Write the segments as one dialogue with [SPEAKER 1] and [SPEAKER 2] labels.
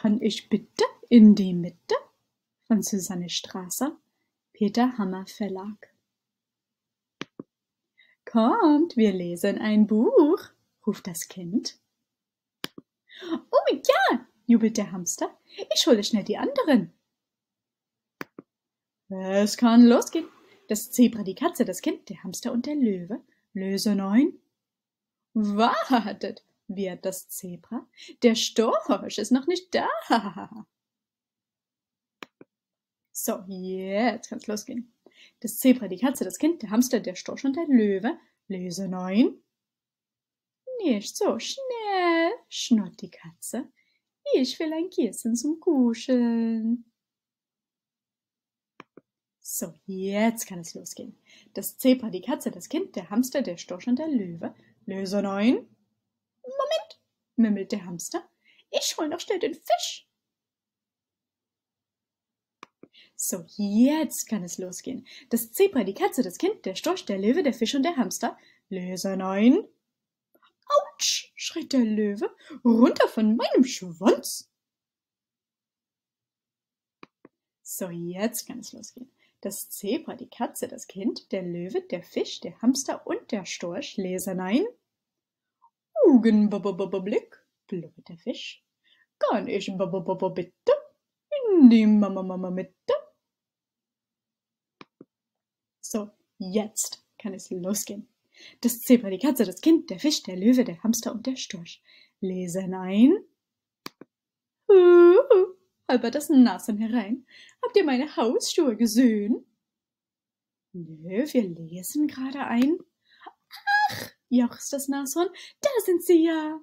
[SPEAKER 1] Kann ich bitte in die Mitte? Von Susanne Strasser, Peter Hammer Verlag. Kommt, wir lesen ein Buch, ruft das Kind. Oh ja, jubelt der Hamster, ich hole schnell die anderen. Es kann losgehen. Das Zebra, die Katze, das Kind, der Hamster und der Löwe. Löse 9. Wartet, wiehert das Zebra. Der Storch ist noch nicht da. So, jetzt kann's losgehen. Das Zebra, die Katze, das Kind, der Hamster, der Storch und der Löwe. Löse 9. Nicht so schnell, schnurrt die Katze. Ich will ein Kissen zum Kuscheln. So, jetzt kann es losgehen. Das Zebra, die Katze, das Kind, der Hamster, der Storch und der Löwe. Löse 9. Moment, mümmelt der Hamster. Ich hol noch schnell den Fisch. So, jetzt kann es losgehen. Das Zebra, die Katze, das Kind, der Storch, der Löwe, der Fisch und der Hamster. Löse 9. Autsch, schreit der Löwe. Runter von meinem Schwanz. So, jetzt kann es losgehen. Das Zebra, die Katze, das Kind, der Löwe, der Fisch, der Hamster und der Storch. Lese 9. Augenblick, blubbert der Fisch. Kann ich bitte in die Mama Mitte? So, jetzt kann es losgehen. Das Zebra, die Katze, das Kind, der Fisch, der Löwe, der Hamster und der Storch. Lese 9. Halbert das Nashorn herein. Habt ihr meine Hausschuhe gesehen? Nö, wir lesen gerade ein. Ach, jauchzt das Nashorn, da sind sie ja.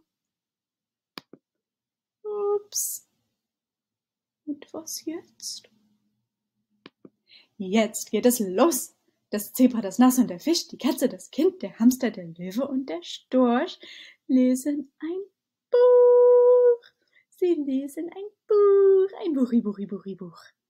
[SPEAKER 1] Ups. Und was jetzt? Jetzt geht es los. Das Zebra, das Nashorn, der Fisch, die Katze, das Kind, der Hamster, der Löwe und der Storch lesen ein Buch. Sie lesen ein Buch, ein Buch.